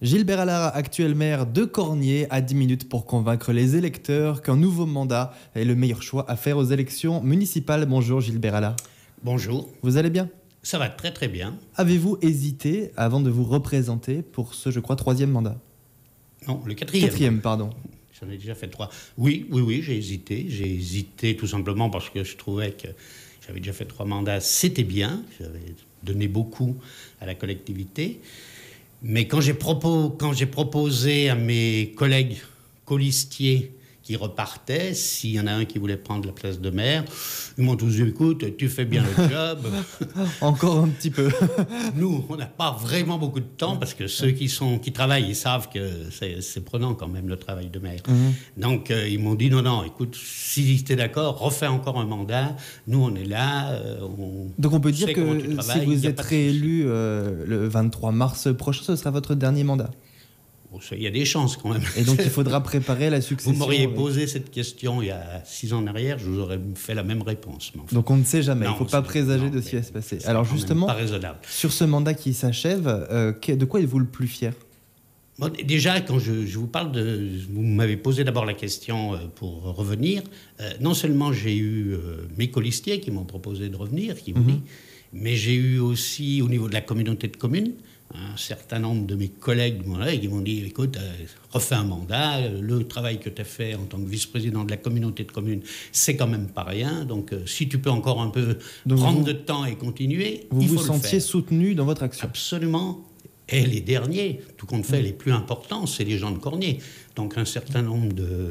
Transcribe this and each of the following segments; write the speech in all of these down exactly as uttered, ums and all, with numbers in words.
Gilles Beralard, actuel maire de Cornier, a dix minutes pour convaincre les électeurs qu'un nouveau mandat est le meilleur choix à faire aux élections municipales. Bonjour Gilles Beralard. Bonjour. Vous allez bien? Ça va très très bien. Avez-vous hésité avant de vous représenter pour ce, je crois, troisième mandat? Non, le quatrième. Quatrième, pardon. J'en ai déjà fait trois. Oui, oui, oui, j'ai hésité. J'ai hésité tout simplement parce que je trouvais que j'avais déjà fait trois mandats, c'était bien. J'avais donné beaucoup à la collectivité. Mais quand j'ai propos, quand j'ai proposé à mes collègues colistiers qui repartaient, s'il y en a un qui voulait prendre la place de maire, ils m'ont tous dit, écoute, tu fais bien le job. Encore un petit peu. Nous, on n'a pas vraiment beaucoup de temps parce que ceux qui, sont, qui travaillent, ils savent que c'est, c'est prenant quand même le travail de maire. Mm-hmm. Donc, euh, ils m'ont dit, non, non, écoute, si tu es d'accord, refais encore un mandat. Nous, on est là. Euh, on Donc, on peut dire que si vous êtes réélu euh, le vingt-trois mars prochain, ce sera votre dernier mandat? Il y a des chances quand même. Et donc il faudra préparer la succession. Vous m'auriez posé cette question il y a six ans en arrière, je vous aurais fait la même réponse. Enfin. Donc on ne sait jamais, non, il ne faut pas présager non, de ce qui va se passer. Alors justement, sur ce mandat qui s'achève, euh, de quoi êtes-vous le plus fier? Bon, déjà, quand je, je vous parle de... Vous m'avez posé d'abord la question euh, pour revenir. Euh, non seulement j'ai eu euh, mes colistiers qui m'ont proposé de revenir, qui m'ont mm-hmm. dit, mais j'ai eu aussi au niveau de la communauté de communes, un certain nombre de mes collègues qui m'ont dit, écoute, euh, refais un mandat, le travail que tu as fait en tant que vice-président de la communauté de communes, c'est quand même pas rien, donc euh, si tu peux encore un peu donc prendre vous, de temps et continuer, vous il faut vous le sentiez faire. Soutenu dans votre action? Absolument. Et les derniers, tout compte fait, mmh. les plus importants, c'est les gens de Cornier. Donc un certain nombre de,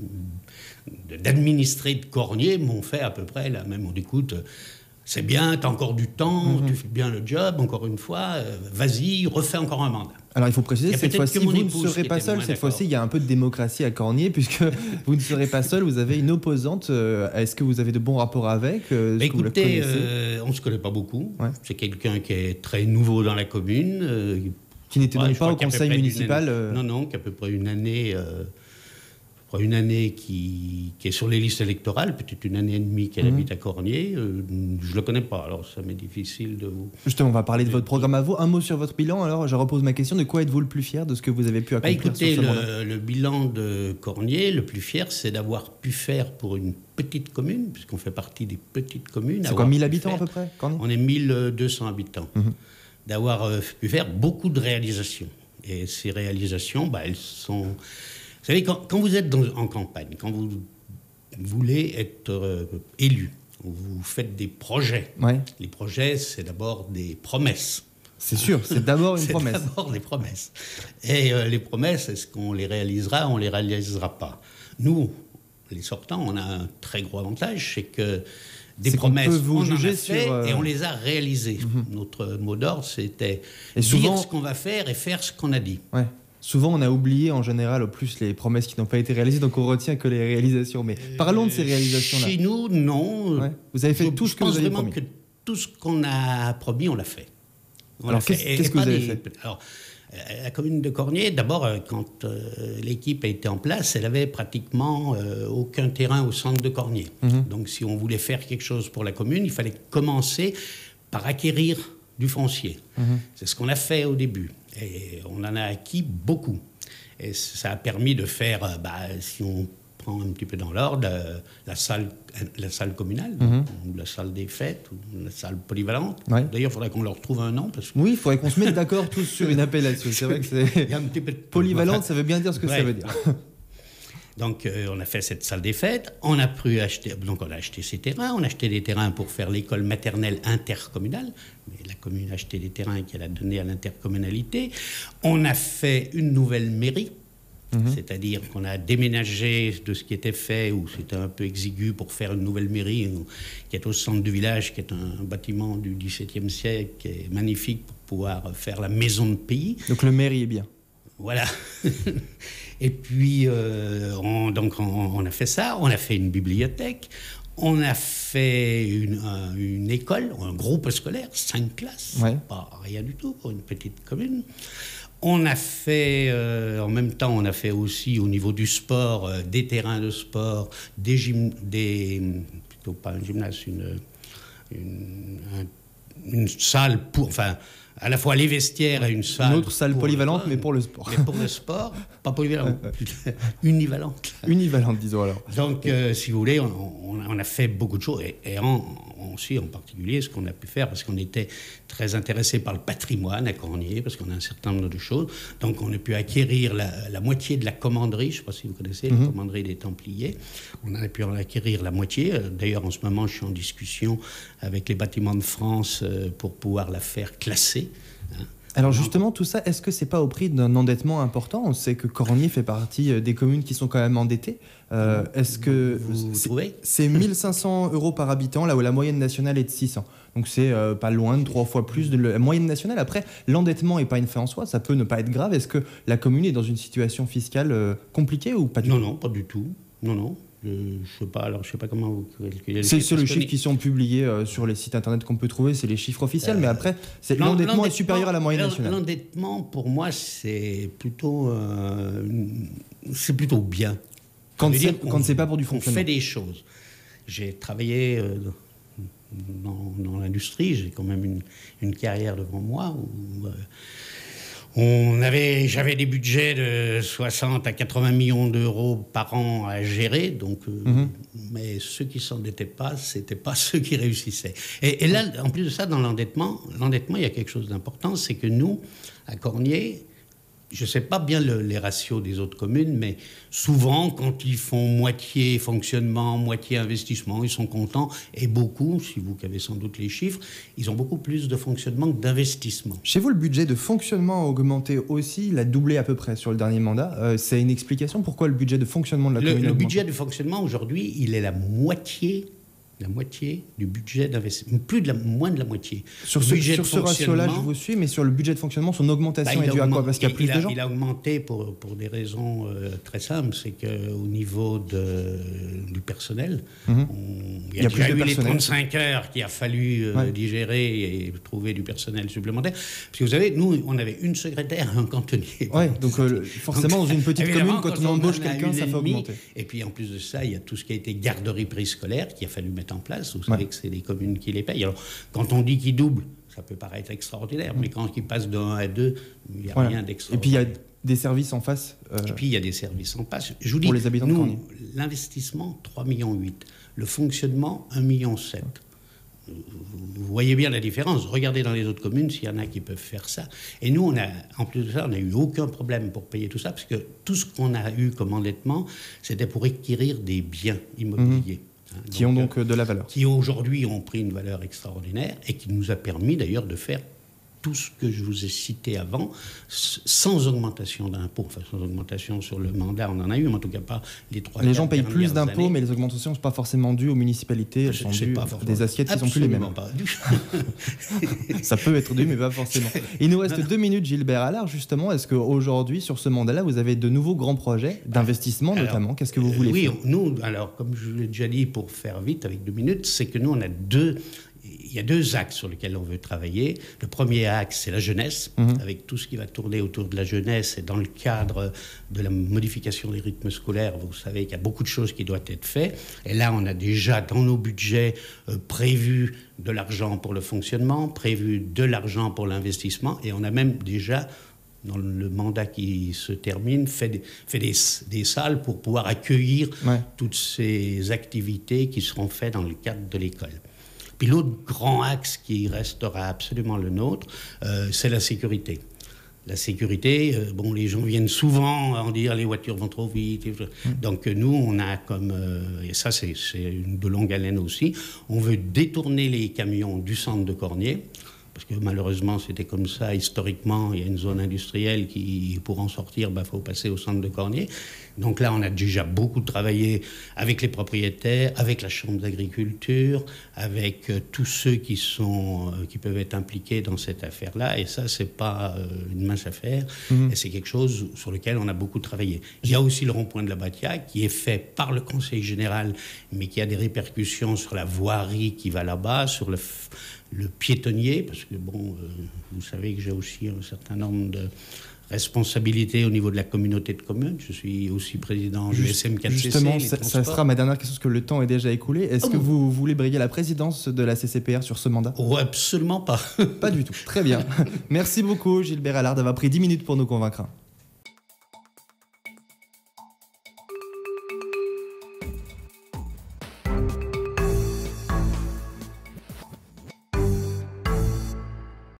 de, d'administrés de Cornier m'ont fait à peu près la même, on dit, écoute, c'est bien, tu as encore du temps, mmh. tu fais bien le job, encore une fois, euh, vas-y, refais encore un mandat. Alors il faut préciser, cette fois-ci, vous ne serez pas seul, cette fois-ci, il y a un peu de démocratie à Cornier, puisque vous ne serez pas seul, vous avez une opposante. Euh, est-ce que vous avez de bons rapports avec euh, bah, Écoutez, euh, on ne se connaît pas beaucoup. Ouais. C'est quelqu'un qui est très nouveau dans la commune. Euh, qui n'était ouais, donc pas au conseil municipal euh... Non, non, qui a à peu près une année... Euh, une année qui, qui est sur les listes électorales, peut-être une année et demie qu'elle mmh. habite à Cornier. Euh, je ne le connais pas, alors ça m'est difficile de vous... Justement, on va parler de votre programme à vous. Un mot sur votre bilan, alors je repose ma question. De quoi êtes-vous le plus fier de ce que vous avez pu accomplir? Bah, écoutez, sur ce le, le bilan de Cornier, le plus fier, c'est d'avoir pu faire pour une petite commune, puisqu'on fait partie des petites communes... C'est quoi, mille habitants faire, à peu près, Cornier? On est mille deux cents habitants. Mmh. D'avoir euh, pu faire beaucoup de réalisations. Et ces réalisations, bah, elles sont... Vous savez, quand, quand vous êtes dans, en campagne, quand vous voulez être euh, élu, vous faites des projets. Ouais. Les projets, c'est d'abord des promesses. C'est sûr, c'est d'abord une c'est promesse. C'est d'abord des promesses. Et euh, les promesses, est-ce qu'on les réalisera ou on ne les réalisera pas? Nous, les sortants, on a un très gros avantage, c'est que des c'est promesses, peut vous on juger en a fait sur, euh... et on les a réalisées. Mm-hmm. Notre mot d'ordre, c'était et dire souvent... ce qu'on va faire et faire ce qu'on a dit. Ouais. Souvent, on a oublié en général, au plus, les promesses qui n'ont pas été réalisées, donc on retient que les réalisations. Mais euh, parlons de ces réalisations-là. Chez nous, non. Ouais. Vous avez fait je, tout ce que vous avez promis. Je pense vraiment que tout ce qu'on a promis, on l'a fait. On alors, l'a qu'est-ce, fait. qu'est-ce que vous avez des... fait? Alors, la commune de Cornier, d'abord, quand euh, l'équipe a été en place, elle avait pratiquement euh, aucun terrain au centre de Cornier. Mm-hmm. Donc, si on voulait faire quelque chose pour la commune, il fallait commencer par acquérir du foncier. Mm-hmm. C'est ce qu'on a fait au début. Et on en a acquis beaucoup. Et ça a permis de faire, bah, si on prend un petit peu dans l'ordre, la salle, la salle communale, mm-hmm. ou la salle des fêtes, ou la salle polyvalente. Ouais. D'ailleurs, il faudrait qu'on leur trouve un nom. Parce que... Oui, il faudrait qu'on se mette d'accord tous sur une appellation. C'est vrai que c'est... Il y a un petit peu de... Polyvalente, ça veut bien dire ce que ouais. ça veut dire. Donc, euh, on a fait cette salle des fêtes. On a pu acheter, donc on a acheté ces terrains. On a acheté des terrains pour faire l'école maternelle intercommunale. Mais la commune a acheté des terrains qu'elle a donnés à l'intercommunalité. On a fait une nouvelle mairie. Mmh. C'est-à-dire qu'on a déménagé de ce qui était fait, où c'était un peu exigu, pour faire une nouvelle mairie qui est au centre du village, qui est un bâtiment du dix-septième siècle, qui est magnifique pour pouvoir faire la maison de pays. Donc le mairie est bien. Voilà. Et puis, euh, on, donc on, on a fait ça, on a fait une bibliothèque, on a fait une, un, une école, un groupe scolaire, cinq classes, ouais. Pas rien du tout pour une petite commune. On a fait, euh, en même temps, on a fait aussi au niveau du sport, euh, des terrains de sport, des gym, des, plutôt pas un gymnase, une, une, un, une salle pour... Enfin, à la fois les vestiaires et une salle... Une autre salle polyvalente, mais pour le sport. Mais pour le sport, pas polyvalente, univalente. Univalente, disons alors. Donc, euh, si vous voulez, on, on, on a fait beaucoup de choses, et, et en, aussi en particulier ce qu'on a pu faire, parce qu'on était très intéressé par le patrimoine à Cornier, parce qu'on a un certain nombre de choses. Donc, on a pu acquérir la, la moitié de la commanderie, je ne sais pas si vous connaissez, mm-hmm. la commanderie des Templiers. On a pu en acquérir la moitié. D'ailleurs, en ce moment, je suis en discussion avec les Bâtiments de France pour pouvoir la faire classer. Hein. Alors justement, tout ça, est-ce que c'est pas au prix d'un endettement important ? On sait que Cornier fait partie des communes qui sont quand même endettées. Euh, est-ce que vous c'est, trouvez c'est mille cinq cents euros par habitant, là où la moyenne nationale est de six cents. Donc c'est euh, pas loin de trois fois plus de la moyenne nationale. Après, l'endettement n'est pas une fin en soi, ça peut ne pas être grave. Est-ce que la commune est dans une situation fiscale euh, compliquée ou pas du non, tout ? Non, non, pas du tout. Non, non. Je ne sais pas, alors je sais pas comment vous calculez. C'est, c'est les chiffres qui sont publiés euh, sur les sites internet qu'on peut trouver, c'est les chiffres officiels, euh, mais après, c'est, l'endettement, l'endettement est supérieur à la moyenne nationale. L'endettement, pour moi, c'est plutôt, euh, c'est plutôt bien. Quand c'est, dire, quand on, c'est pas pour du fonctionnement. On fait des choses. J'ai travaillé euh, dans, dans l'industrie, j'ai quand même une, une carrière devant moi où... Euh, On avait, j'avais des budgets de soixante à quatre-vingts millions d'euros par an à gérer, donc, euh, mm-hmm. mais ceux qui ne s'endettaient pas, ce n'étaient pas ceux qui réussissaient. Et, et là, en plus de ça, dans l'endettement, l'endettement, il y a quelque chose d'important, c'est que nous, à Cornier, je ne sais pas bien le, les ratios des autres communes, mais souvent, quand ils font moitié fonctionnement, moitié investissement, ils sont contents. Et beaucoup, si vous qui avez sans doute les chiffres, ils ont beaucoup plus de fonctionnement que d'investissement. Chez vous, le budget de fonctionnement a augmenté aussi, il a doublé à peu près sur le dernier mandat. Euh, c'est une explication pourquoi le budget de fonctionnement de la le, commune a Le augmenté. budget de fonctionnement, aujourd'hui, il est la moitié... la moitié du budget d'investissement, plus de la, moins de la moitié. Sur ce, sur ce ratio-là, je vous suis, mais sur le budget de fonctionnement, son augmentation bah, est due à quoi ? Parce qu'il y a plus il de a, gens. Il a augmenté pour, pour des raisons euh, très simples, c'est qu'au niveau de, du personnel, mmh. on, il y a, il y a déjà eu les trente-cinq heures qu'il a fallu euh, ouais. digérer et trouver du personnel supplémentaire. Parce que vous savez, nous, on avait une secrétaire et un cantonnier. Oui, donc euh, forcément, donc, dans une petite commune, quand, quand on embauche quelqu'un, ça fait augmenter. Et puis en plus de ça, il y a tout ce qui a été garderie périscolaire qu'il a fallu mettre en place. Vous savez ouais. que c'est les communes qui les payent. Alors, quand on dit qu'ils doublent, ça peut paraître extraordinaire, mmh. mais quand ils passent de un à deux, il n'y a voilà. rien d'extraordinaire. Et puis, il y a des services en face. Euh, Et puis, il y a des services en face. Je vous dis, pour les habitants nous, de l'investissement, trois virgule huit millions. Le fonctionnement, un virgule sept million. Vous voyez bien la différence. Regardez dans les autres communes s'il y en a qui peuvent faire ça. Et nous, on a, en plus de ça, on n'a eu aucun problème pour payer tout ça, parce que tout ce qu'on a eu comme endettement, c'était pour acquérir des biens immobiliers. Mmh. Donc, qui ont donc de la valeur. Qui aujourd'hui ont pris une valeur extraordinaire et qui nous a permis d'ailleurs de faire tout ce que je vous ai cité avant, sans augmentation d'impôts. Enfin, sans augmentation sur le mandat, on en a eu, mais en tout cas pas les trois. Les gens payent plus d'impôts, années. Mais les augmentations ne sont pas forcément dues aux municipalités, elles sont dues à des assiettes qui ne sont plus les mêmes. Pas dues. Ça peut être dû, mais pas forcément. Il nous reste deux minutes, Gilbert Allard. Justement, est-ce qu'aujourd'hui, sur ce mandat-là, vous avez de nouveaux grands projets, d'investissement alors, notamment ? Qu'est-ce que vous voulez oui, faire ? Oui, nous, alors, comme je vous l'ai déjà dit, pour faire vite, avec deux minutes, c'est que nous, on a deux... Il y a deux axes sur lesquels on veut travailler. Le premier axe, c'est la jeunesse, mmh. avec tout ce qui va tourner autour de la jeunesse. Et dans le cadre de la modification des rythmes scolaires, vous savez qu'il y a beaucoup de choses qui doivent être faites. Et là, on a déjà dans nos budgets euh, prévu de l'argent pour le fonctionnement, prévu de l'argent pour l'investissement. Et on a même déjà, dans le mandat qui se termine, fait des, fait des, des salles pour pouvoir accueillir ouais. toutes ces activités qui seront faites dans le cadre de l'école. Puis l'autre grand axe qui restera absolument le nôtre, euh, c'est la sécurité. La sécurité, euh, bon, les gens viennent souvent en dire les voitures vont trop vite. Mmh. Donc nous, on a comme, euh, et ça c'est, c'est une de longue haleine aussi, on veut détourner les camions du centre de Cornier, parce que malheureusement c'était comme ça historiquement, il y a une zone industrielle qui, pour en sortir, il bah, faut passer au centre de Cornier. Donc là, on a déjà beaucoup travaillé avec les propriétaires, avec la Chambre d'agriculture, avec euh, tous ceux qui, sont, euh, qui peuvent être impliqués dans cette affaire-là. Et ça, c'est pas euh, une mince affaire. Mmh. Et c'est quelque chose sur lequel on a beaucoup travaillé. Il y a aussi le rond-point de la Batia, qui est fait par le Conseil général, mais qui a des répercussions sur la voirie qui va là-bas, sur le, le piétonnier, parce que, bon, euh, vous savez que j'ai aussi un certain nombre de responsabilité au niveau de la communauté de communes. Je suis aussi président du S M quatre C C. Justement, ça, ça sera ma dernière question, parce que le temps est déjà écoulé. Est-ce oh que vous voulez briguer la présidence de la C C P R sur ce mandat? Oh, absolument pas. Pas du tout. Très bien. Merci beaucoup, Gilbert Allard, d'avoir pris dix minutes pour nous convaincre.